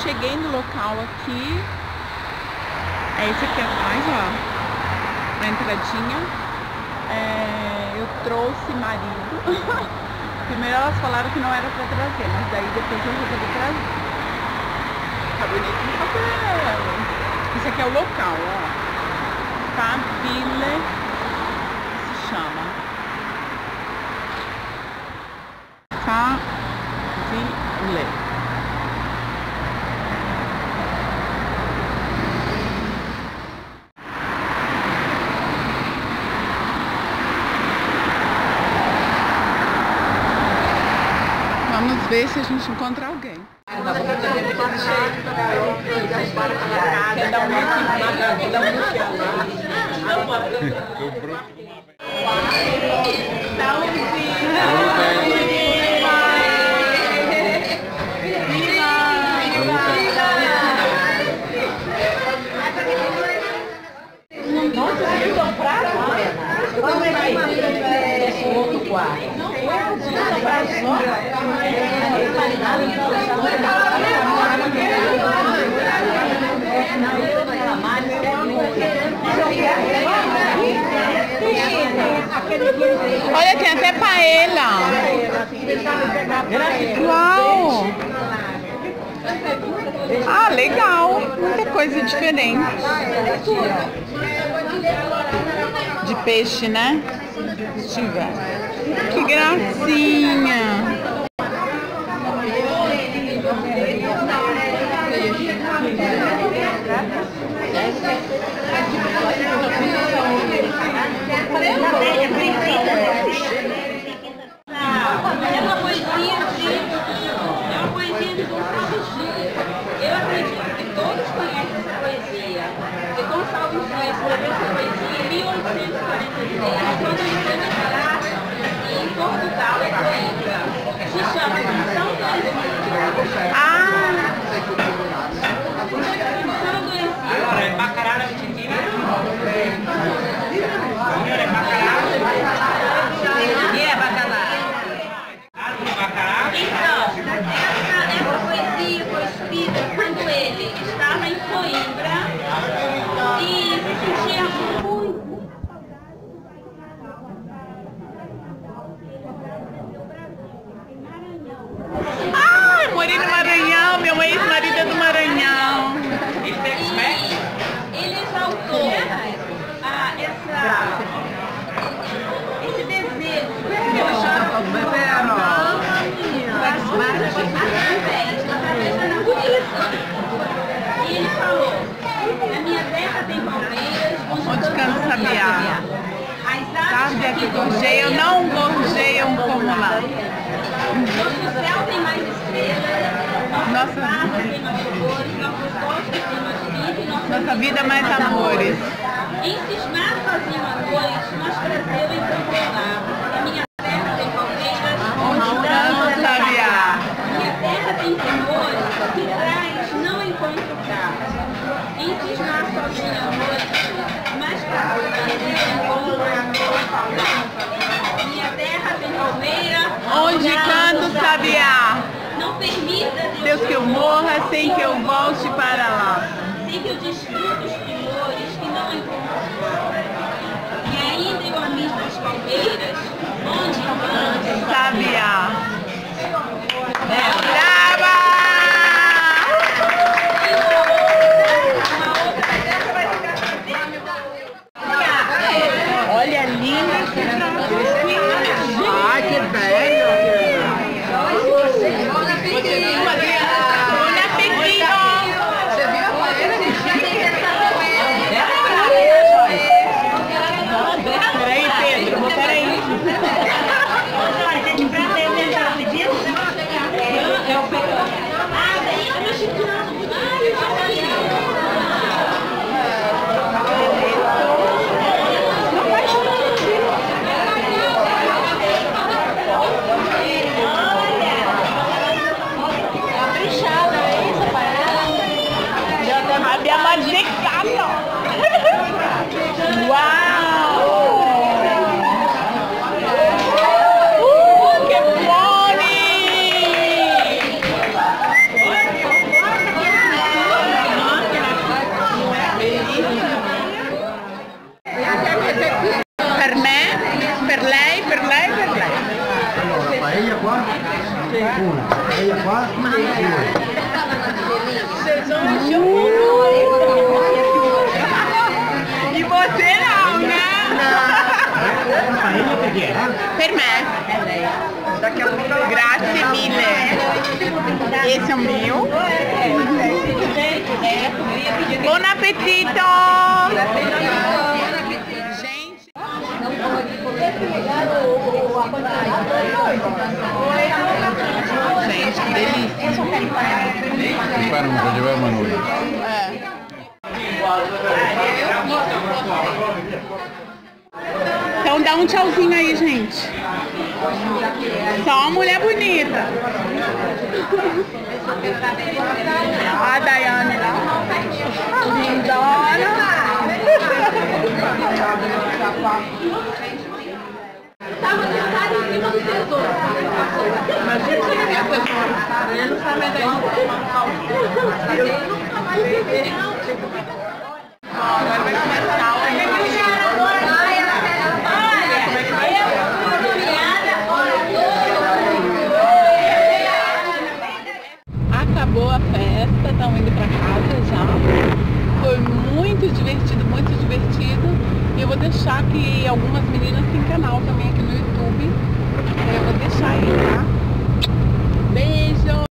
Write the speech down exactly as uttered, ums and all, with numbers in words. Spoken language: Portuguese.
cheguei no local aqui. É esse aqui atrás, ó. A entradinha. É, eu trouxe marido. Primeiro elas falaram que não era pra trazer, mas daí depois eu resolvi trazer. Tá bonito no cabelo. Esse aqui é o local, ó. Fabile se chama. Fabile. Vamos ver se a gente encontra alguém. Quer dar um look? Quer dar um Nossa, você viu o prato? Vamos aí, esse outro quarto. Olha, tem até paella. Uau! Ah, legal. Muita coisa diferente. De peixe, né? Se tiver. Que gracinha! É uma poesia de, é uma poesia de Gonçalves Dias. Eu acredito que todos conhecem essa poesia. E Gonçalves Dias escreveu essa poesia em mil oitocentos e quarenta e seis, quando ele foi declarar em Portugal, em Coimbra. Se chama São Dois. Ah! São Dois. Agora é bacalhau na Argentina. É bacalhau. E é bacalhau. Então, essa, essa poesia foi escrita quando ele estava em Coimbra e se sentia muito. Ah, morei no Maranhão, meu ex-marido é do Maranhão. E ele exaltou ah, essa, esse desejo que eu achava através da natureza. E ele falou: a minha terra tem palmeiras, Onde canta o sabiá. Sabe que gorjeiam, não gorjeiam como lá. Nosso céu tem mais estrelas, nossa praça tem mais flores, nossos bosques tem mais vida e nossa, Nossa vida mais amores. Em cismar sozinho à noite, nós cresceu em campo lá. A minha terra tem palmeiras, Onde canta o sabiá. minha terra tem temores que traz não encontro cá. Em cismar sozinho à noite, mais para encontro a minha terra tem palmeira. Onde canta o sabiá. Não permita, Deus, que eu morra sem que eu volte para lá. sem que eu desfrute os primores que não encontro. E ainda eu amigo das palmeiras, onde canta Sabiá. Brava! Olha, linda. Ai, que belo. Olha, pequeno. Você viu a madeira de Peraí, Pedro, peraí. E você não, né? Per me. Grazie mille. Esse é o meu. Buon appetito! Gente. Gente, que delícia. Impara uma coisa, vai, Manu. É. Então dá um tchauzinho aí, gente. Só uma mulher bonita. A Daiane lá. Lindona. Tava sentado em cima do tesouro. Ele não sabe daí. Agora vai começar o Acabou a festa, estamos indo para casa já. Foi muito divertido, muito divertido. E eu vou deixar que algumas meninas têm canal também